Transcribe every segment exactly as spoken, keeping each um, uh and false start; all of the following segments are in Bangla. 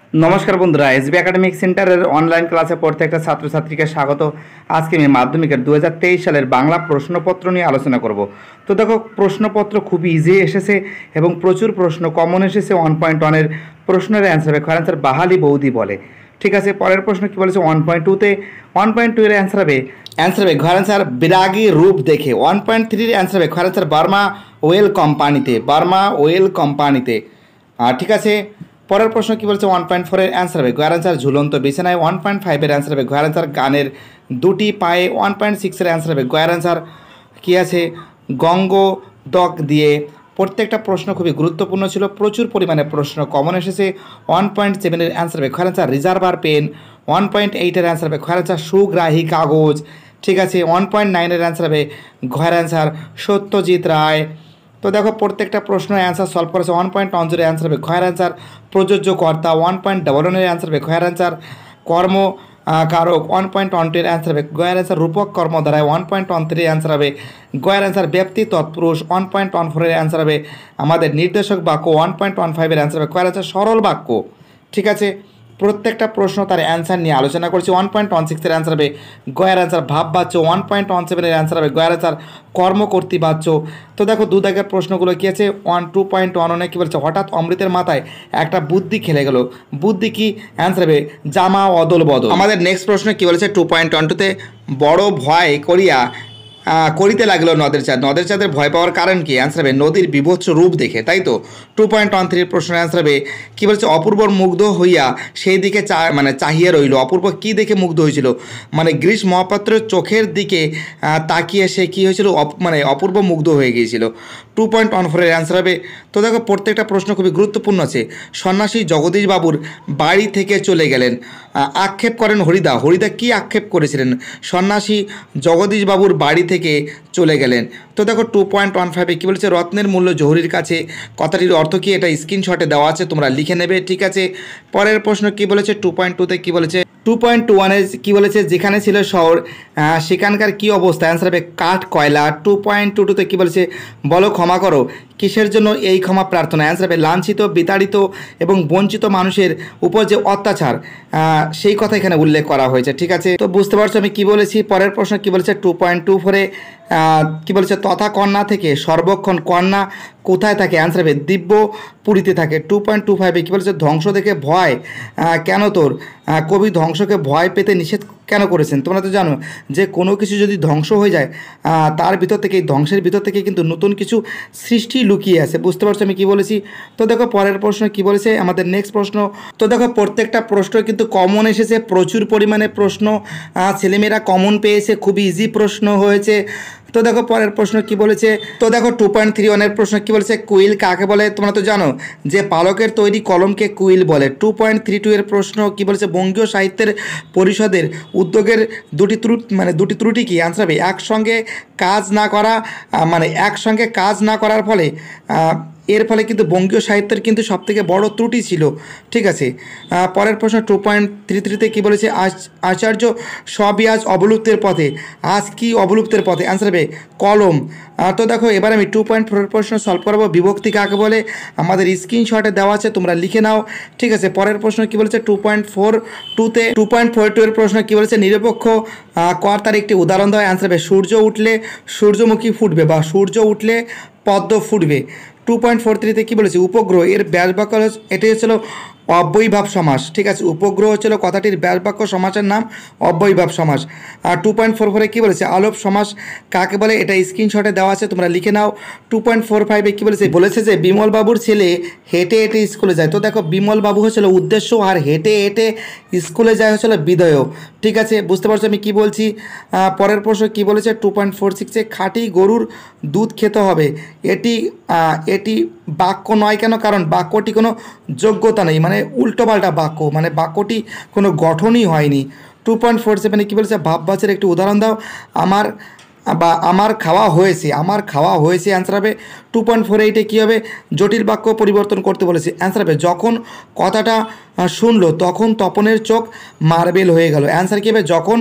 নমস্কার বন্ধুরা, এসবি একাডেমিক সেন্টারের অনলাইন ক্লাসে প্রত্যেকটা ছাত্রছাত্রীকে স্বাগত। আজকে আমি মাধ্যমিকের দু হাজার তেইশ সালের বাংলা প্রশ্নপত্র নিয়ে আলোচনা করব। তো দেখো, প্রশ্নপত্র খুবই ইজি এসেছে এবং প্রচুর প্রশ্ন কমন এসেছে। ওয়ান পয়েন্ট ওয়ানের প্রশ্নের অ্যান্সার হবে খয়ের অ্যান্সার বাহালি বৌদি বলে। ঠিক আছে, পরের প্রশ্ন কী বলেছে ওয়ান পয়েন্ট টুতে ওয়ান পয়েন্ট টু এর অ্যান্সার হবে অ্যান্সার হবে ঘর অ্যান্সার বিরাগী রূপ দেখে। ওয়ান পয়েন্ট থ্রির অ্যান্সার হবে খয়ের অ্যান্সার বার্মা ওয়েল কোম্পানিতে, বার্মা ওয়েল কোম্পানিতে। ঠিক আছে, পরের প্রশ্ন কী বলছে ওয়ান পয়েন্ট ফোরের অ্যান্সার হবে গয়ার অ্যান্সার ঝুলন্ত বিছানায়। ওয়ান পয়েন্ট ফাইভের অ্যান্সার হবে গয়ার অ্যান্সার গানের দুটি পায়ে। ওয়ান পয়েন্ট সিক্সের অ্যান্সার হবে গয়ার অ্যান্সার কী আছে গঙ্গোদক দিয়ে। প্রত্যেকটা প্রশ্ন খুবই গুরুত্বপূর্ণ ছিল, প্রচুর পরিমাণে প্রশ্ন কমন এসেছে। ওয়ান পয়েন্ট সেভেনের অ্যান্সার হবে গয়ার answer reservoir pen. One point এইটের অ্যান্সার হবে গয়ার অ্যান্সার সুগ্রাহী কাগজ। ঠিক আছে, ওয়ান পয়েন্ট নাইনের অ্যান্সার হবে গয়ার অ্যান্সার সত্যজিৎ রায়। তো দেখো, প্রত্যেকটা প্রশ্নের অ্যান্সার সলভ করেছে। One point one zero answer হবে খয়ের অ্যান্সার প্রযোজ্য কর্তা। ওয়ান পয়েন্ট ডবল ওয়ানের অ্যান্সার হবে খয়ের অ্যান্সার কর্ম কারক। ওয়ান পয়েন্ট ওয়ান টুর অ্যান্সার হবে গয়ের অ্যান্সার রূপক কর্মধারায়। ওয়ান পয়েন্ট ওয়ান থ্রির অ্যান্সার হবে গয়ের অ্যান্সার ব্যক্তি তৎপুরুষ। ওয়ান পয়েন্ট ওয়ান ফোরের অ্যান্সার হবে আমাদের নির্দেশক বাক্য। ওয়ান পয়েন্ট ওয়ান ফাইভের অ্যান্সার হবে গয়ের অ্যান্সার সরল বাক্য। ঠিক আছে, প্রত্যেকটা প্রশ্ন তার অ্যান্সার নিয়ে আলোচনা করছি। ওয়ান পয়েন্ট ওয়ান সিক্সের অ্যান্সার হবে গয়ের অ্যান্সার ভাব বাচ্য। ওয়ান পয়েন্ট ওয়ান সেভেনের অ্যান্সার হবে গয়ের অ্যান্সার কর্মকর্তী বাচ্য। তো দেখো, দু দাগের প্রশ্নগুলো কী আছে ওয়ান টু পয়েন্ট ওয়ান ওয়ানে কী বলছে হঠাৎ অমৃতের মাথায় একটা বুদ্ধি খেলে গেল। বুদ্ধি কি অ্যান্সার হবে জামা অদল বদল। আমাদের নেক্সট প্রশ্ন কী বলেছে টু পয়েন্ট ওয়ান টুতে বড় ভয় করিয়া করিতে লাগলো নদের চাঁদ। নদের চাঁদের ভয় পাওয়ার কারণ কি? অ্যান্সার হবে নদীর বিভৎস রূপ দেখে, তাই তো। টু পয়েন্ট ওয়ান থ্রির প্রশ্নের অ্যান্সার হবে কী বলছে অপূর্বর মুগ্ধ হইয়া সেই দিকে চা মানে চাহিয়ে রইল। অপূর্ব কী দেখে মুগ্ধ হয়েছিল? মানে গ্রীষ মহাপাত্রের চোখের দিকে তাকিয়ে সে কী হয়েছিল মানে অপূর্ব মুগ্ধ হয়ে গিয়েছিল। টু পয়েন্ট ওয়ান ফোরের অ্যান্সার হবে, তো দেখো প্রত্যেকটা প্রশ্ন খুবই গুরুত্বপূর্ণ আছে। সন্ন্যাসী জগদীশ বাবুর বাড়ি থেকে চলে গেলেন, আক্ষেপ করেন হরিদা। হরিদা কি আক্ষেপ করেছিলেন? সন্ন্যাসী জগদীশ বাবুর বাড়ি থেকে চলে গেলেন। তো দেখো টু পয়েন্ট ওয়ান ফাইভে কী বলেছে রত্নের মূল্য জহুরির কাছে। কথাটির অর্থ কী? এটা স্ক্রিনশটে দেওয়া আছে, তোমরা লিখে নেবে। ঠিক আছে, পরের প্রশ্ন কী বলেছে টু পয়েন্ট টুতে কী বলেছে টু পয়েন্ট টু ওয়ানে কী বলেছে যেখানে ছিল শহর সেখানকার কী অবস্থা? অ্যান্সার হবে কাঠ কয়লা। টু পয়েন্ট টু টুতে কী বলেছে বলো ক্ষমা করো কিসের জন্য এই ক্ষমা প্রার্থনা? অ্যান্সার হবে লাঞ্ছিত বিতাড়িত এবং বঞ্চিত মানুষের উপর যে অত্যাচার সেই কথা এখানে উল্লেখ করা হয়েছে। ঠিক আছে, তো বুঝতে পারছো আমি কী বলেছি। পরের প্রশ্ন কী বলেছে টু পয়েন্ট টু ফোরে কী বলেছে তথা কন্যা থেকে সর্বক্ষণ কন্যা কোথায় থাকে? অ্যান্সার হবে দিব্য পুরীতে থাকে। টু পয়েন্ট টু ফাইভে কী বলেছে ধ্বংস দেখে ভয় কেন তোর? কবি ধ্বংসকে ভয় পেতে নিষেধ কেন করেছেন? তোমরা তো জানো যে কোনো কিছু যদি ধ্বংস হয়ে যায় তার ভিতর থেকে ধ্বংসের ভিতর থেকে কিন্তু নতুন কিছু সৃষ্টি লুকিয়ে আছে। বুঝতে পারছো আমি কী বলেছি। তো দেখো পরের প্রশ্ন কী বলেছে আমাদের নেক্সট প্রশ্ন। তো দেখো প্রত্যেকটা প্রশ্ন কিন্তু কমন এসেছে, প্রচুর পরিমাণে প্রশ্ন ছেলেমেয়েরা কমন পেয়েছে, খুবই ইজি প্রশ্ন হয়েছে। তো দেখো পরের প্রশ্ন কি বলেছে। তো দেখো টু পয়েন্ট থ্রি ওয়ানের প্রশ্ন কী বলেছে কুইল কাকে বলে? তোমরা তো জানো যে পালকের তৈরি কলমকে কুইল বলে। টু পয়েন্ট থ্রি টু এর প্রশ্ন কী বলেছে বঙ্গীয় সাহিত্যের পরিষদের উদ্যোগের দুটি ত্রুটি মানে দুটি ত্রুটি কি? অ্যান্সার হবে একসঙ্গে কাজ না করা, মানে একসঙ্গে কাজ না করার ফলে এর ফলে কিন্তু বঙ্গীয় সাহিত্যের কিন্তু সবথেকে বড় ত্রুটি ছিল। ঠিক আছে, পরের প্রশ্ন টু পয়েন্ট থ্রি থ্রিতে কী বলেছে আচার্য সবই আজ অবলুপ্তের পথে। আজ কি অবলুপ্তের পথে? অ্যান্সার হবে কলম। তো দেখো এবার আমি টু পয়েন্ট ফোরের প্রশ্ন সলভ করবো। বিভক্তি কাকে বলে? আমাদের স্ক্রিনশটে দেওয়া আছে, তোমরা লিখে নাও। ঠিক আছে, পরের প্রশ্ন কী বলেছে টু পয়েন্ট ফোর টুতে টু পয়েন্ট ফোর টু এর প্রশ্ন কী বলেছে নিরপেক্ষ কর্তার একটি উদাহরণ দেওয়া। অ্যান্সার হবে সূর্য উঠলে সূর্যমুখী ফুটবে বা সূর্য উঠলে পদ্ম ফুটবে। টু পয়েন্ট ফোর থ্রিতে কী বলেছে উপগ্রহ এর ব্যাস বাক্য এটি হচ্ছিল অব্যয়ীভাব সমাস। ঠিক আছে, উপগ্রহ হচ্ছিল কথাটির ব্যাস বাক্য সমাসের নাম অব্যয়ীভাব সমাস। আর টু পয়েন্ট ফোর ফোরে কী বলেছে আলোপ সমাস কাকে বলে? এটা স্ক্রিনশটে দেওয়া আছে, তোমরা লিখে নাও। টু পয়েন্ট ফোর ফাইভে কী বলেছে বলেছে যে বিমল বাবুর ছেলে হেঁটে হেঁটে স্কুলে যায়। তো দেখো বিমল বাবু হচ্ছিল উদ্দেশ্য আর হেঁটে হেঁটে স্কুলে যায় হচ্ছিল বিধেয়। ঠিক আছে, বুঝতে পারছো আমি কী বলছি। পরের প্রশ্ন কী বলেছে টু পয়েন্ট ফোর সিক্সে খাঁটি গরুর দুধ খেতে হবে। এটি এটি বাক্য নয় কেন? কারণ বাক্যটি কোনো যোগ্যতা নেই, মানে উল্টোপাল্টা বাক্য, মানে বাক্যটি কোনো গঠনই হয়নি। টু পয়েন্ট ফোর সেভেনে কী বলেছে ভাববাচের একটি উদাহরণ দাও। আমার বা আমার খাওয়া হয়েছে, আমার খাওয়া হয়েছে অ্যান্সার হবে। টু পয়েন্ট ফোর এইটে কী হবে জটিল বাক্য পরিবর্তন করতে বলেছে। অ্যান্সার হবে যখন কথাটা শুনলো তখন তপনের চোখ মার্বেল হয়ে গেল। অ্যান্সার কী হবে যখন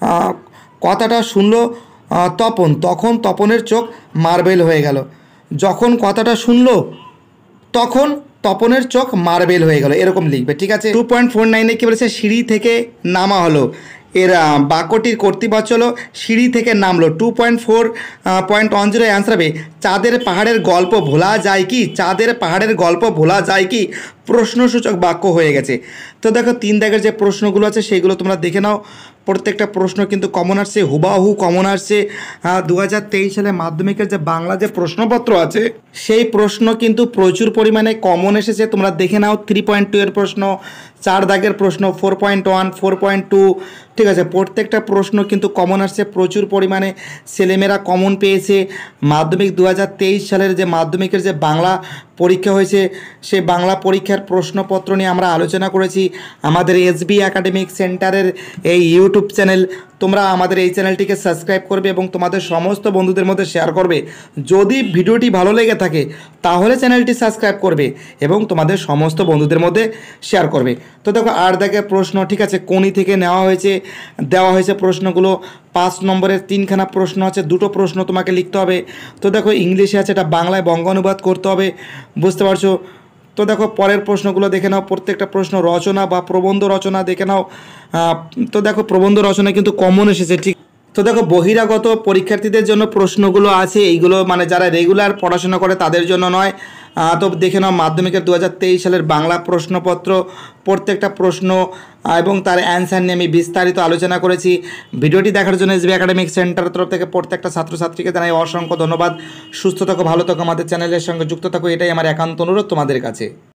কথাটা শুনলো তপন তখন তপনের চোখ মার্বেল হয়ে গেল। যখন কথাটা শুনলো তখন তপনের চোখ মার্বেল হয়ে গেল, এরকম লিখবে, ঠিক আছে। টু পয়েন্ট ফোর নাইনে কী বলেছে, সিঁড়ি থেকে নামা হলো, এর বাক্যটির কর্তৃপক্ষ হলো সিঁড়ি থেকে নামলো। Two point four point one zero answer হবে চাঁদের পাহাড়ের গল্প ভোলা যায় কি, চাঁদের পাহাড়ের গল্প ভোলা যায় কি, প্রশ্নসূচক বাক্য হয়ে গেছে। তো দেখো তিন দাগের যে প্রশ্নগুলো আছে সেইগুলো তোমরা দেখে নাও, প্রত্যেকটা প্রশ্ন কিন্তু কমন আসছে, হুবাহু কমন আসছে। দু হাজার তেইশ সালে মাধ্যমিকের যে বাংলা যে প্রশ্নপত্র আছে সেই প্রশ্ন কিন্তু প্রচুর পরিমাণে কমন এসেছে, তোমরা দেখে নাও। থ্রি পয়েন্ট টু এর প্রশ্ন, চার দাগের প্রশ্ন, four point one, four point two, ঠিক আছে, প্রত্যেকটা প্রশ্ন কিন্তু কমন আসছে, প্রচুর পরিমাণে ছেলেমেয়েরা কমন পেয়েছে। মাধ্যমিক দু হাজার তেইশ সালের যে মাধ্যমিকের যে বাংলা পরীক্ষা হয়েছে সেই বাংলা পরীক্ষার প্রশ্নপত্র নিয়ে আমরা আলোচনা করেছি আমাদের এসবি একাডেমিক সেন্টারের এই ইউটিউব চ্যানেল। তোমরা আমাদের এই চ্যানেলটিকে সাবস্ক্রাইব করবে এবং তোমাদের সমস্ত বন্ধুদের মধ্যে শেয়ার করবে। যদি ভিডিওটি ভালো লেগে থাকে তাহলে চ্যানেলটি সাবস্ক্রাইব করবে এবং তোমাদের সমস্ত বন্ধুদের মধ্যে শেয়ার করবে। তো দেখো আট দাগের প্রশ্ন, ঠিক আছে, কোনি থেকে নেওয়া হয়েছে, দেওয়া হয়েছে প্রশ্নগুলো। পাঁচ নম্বরের তিনখানা প্রশ্ন আছে, দুটো প্রশ্ন তোমাকে লিখতে হবে। তো দেখো ইংলিশে আছে, এটা বাংলায় বঙ্গানুবাদ করতে হবে, বুঝতে পারছো। তো দেখো পরের প্রশ্নগুলো দেখে নাও, প্রত্যেকটা প্রশ্ন রচনা বা প্রবন্ধ রচনা দেখে নাও। তো দেখো প্রবন্ধ রচনা কিন্তু কমন এসেছে, ঠিক। তো দেখো বহিরাগত পরীক্ষার্থীদের জন্য প্রশ্নগুলো আছে, এইগুলো মানে যারা রেগুলার পড়াশোনা করে তাদের জন্য নয়। তো দেখে নাও মাধ্যমিকের দু হাজার তেইশ সালের বাংলা প্রশ্নপত্র, প্রত্যেকটা প্রশ্ন এবং তার অ্যান্সার নিয়ে আমি বিস্তারিত আলোচনা করেছি। ভিডিওটি দেখার জন্য এসবি একাডেমিক সেন্টারের তরফ থেকে প্রত্যেকটা ছাত্রছাত্রীকে জানাই অসংখ্য ধন্যবাদ। সুস্থ থাকো, ভালো থাকো, আমাদের চ্যানেলের সঙ্গে যুক্ত থাকো, এটাই আমার একান্ত অনুরোধ তোমাদের কাছে।